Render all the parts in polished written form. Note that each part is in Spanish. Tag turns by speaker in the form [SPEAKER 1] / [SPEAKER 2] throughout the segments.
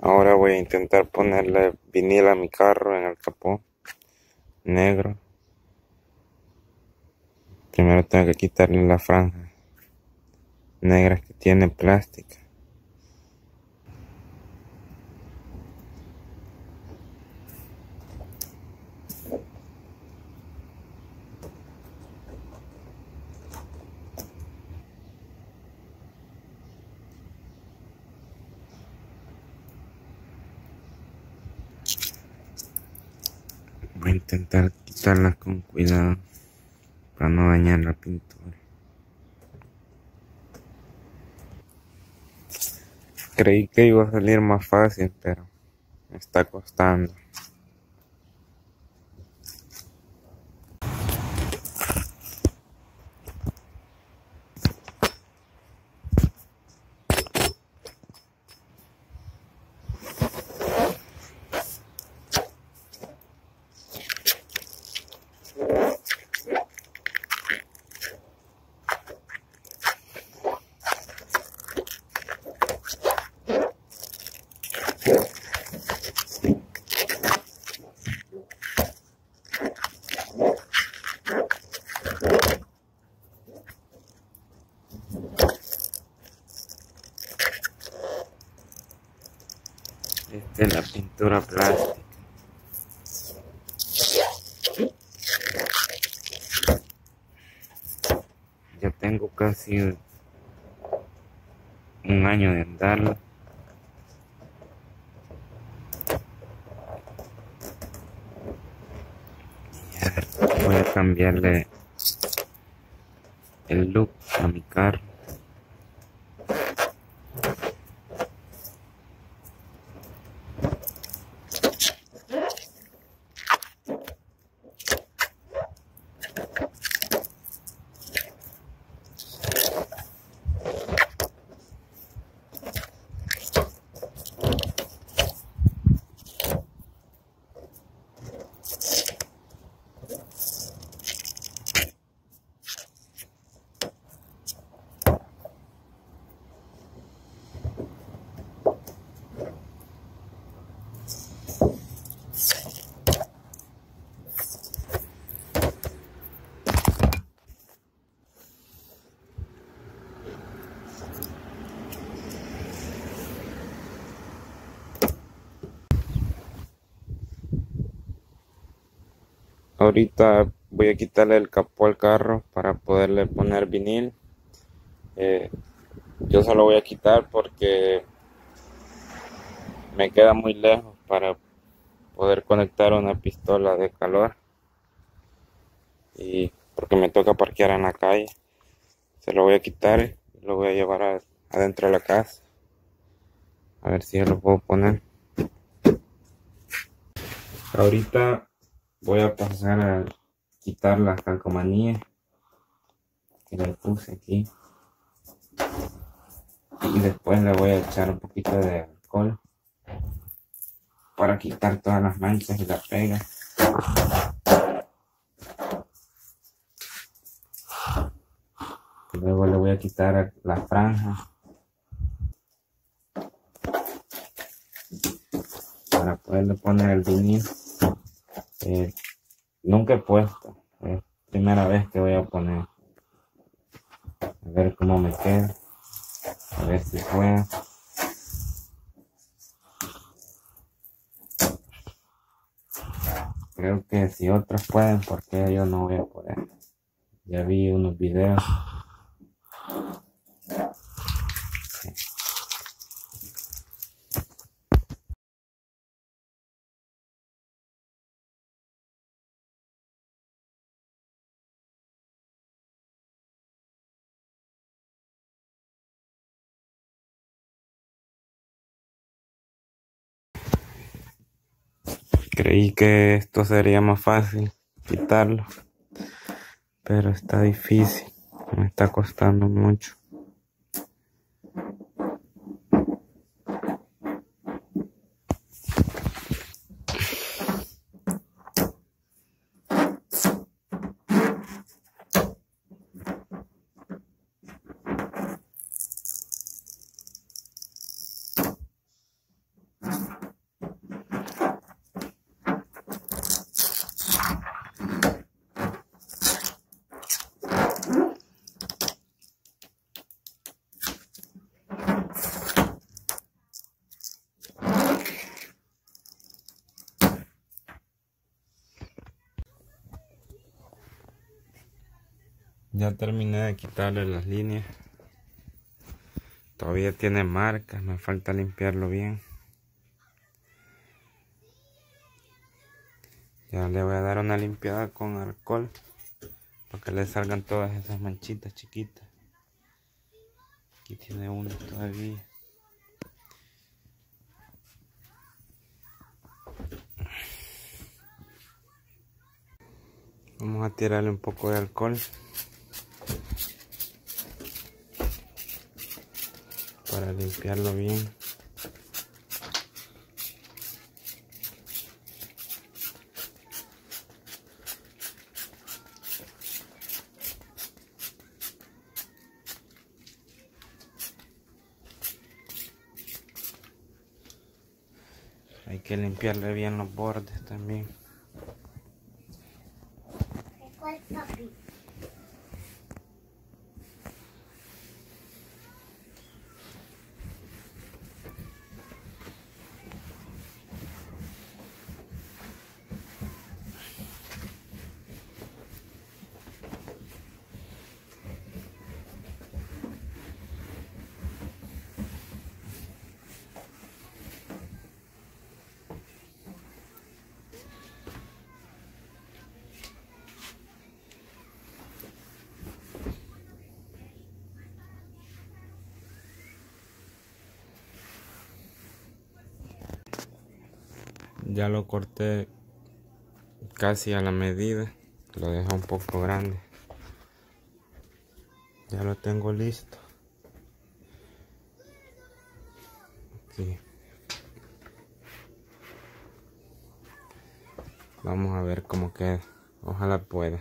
[SPEAKER 1] Ahora voy a intentar ponerle vinil a mi carro en el capó negro. Primero tengo que quitarle la franja negra que tiene plástica. Voy a intentar quitarlas con cuidado para no dañar la pintura. Creí que iba a salir más fácil, pero me está costando. Esta es la pintura plástica. Ya tengo casi un año de andarla. Voy a cambiarle el look a mi carro. Ahorita voy a quitarle el capó al carro para poderle poner vinil. Yo se lo voy a quitar porque me queda muy lejos para poder conectar una pistola de calor y porque me toca parquear en la calle. Se lo voy a quitar y lo voy a llevar adentro de la casa a ver si ya lo puedo poner. Ahorita voy a pasar a quitar las calcomanías que le puse aquí y después le voy a echar un poquito de alcohol para quitar todas las manchas y la pega. Luego le voy a quitar la franja para poderle poner el vinil. Nunca he puesto, es primera vez que voy a poner. A ver cómo me queda, a ver si puedo. Creo que si otros pueden, porque yo no voy a poder. Ya vi unos videos. Creí que esto sería más fácil quitarlo, pero está difícil, me está costando mucho. Ya terminé de quitarle las líneas. Todavía tiene marcas, me falta limpiarlo bien. Ya le voy a dar una limpiada con alcohol para que le salgan todas esas manchitas chiquitas. Aquí tiene uno todavía. Vamos a tirarle un poco de alcohol para limpiarlo bien. Hay que limpiarle bien los bordes también.
[SPEAKER 2] ¿Cuál, papi?
[SPEAKER 1] Ya lo corté casi a la medida, lo dejo un poco grande. Ya lo tengo listo. Aquí. Vamos a ver cómo queda. Ojalá pueda.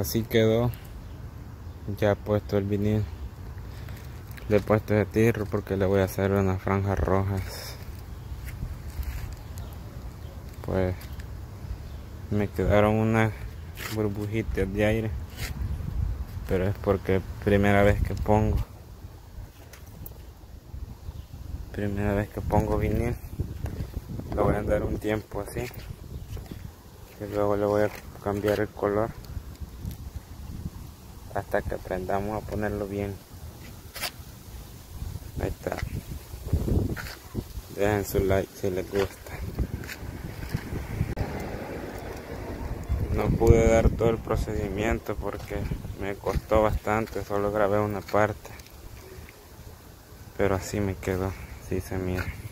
[SPEAKER 1] así quedó. Ya he puesto el vinil. Le he puesto de tirro porque le voy a hacer unas franjas rojas. Pues me quedaron unas burbujitas de aire, pero es porque primera vez que pongo vinil. Lo voy a dar un tiempo así y luego le voy a cambiar el color hasta que aprendamos a ponerlo bien. Ahí está. Dejen su like si les gusta. No pude dar todo el procedimiento porque me costó bastante, solo grabé una parte, pero así me quedó, así se mira.